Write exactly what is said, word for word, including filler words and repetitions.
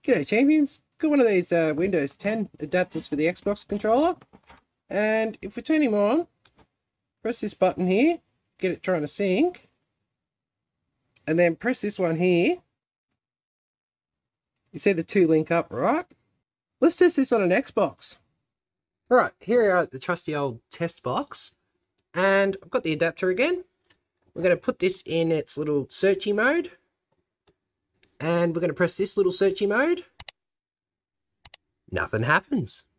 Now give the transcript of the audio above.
G'day champions, got one of these uh, Windows ten adapters for the Xbox controller, and if we turn him on, press this button here, get it trying to sync, and then press this one here. You see the two link up, right? Let's test this on an Xbox. Right, here are the trusty old test box, and I've got the adapter again. We're going to put this in its little searchy mode, and we're going to press this little searchy mode. Nothing happens.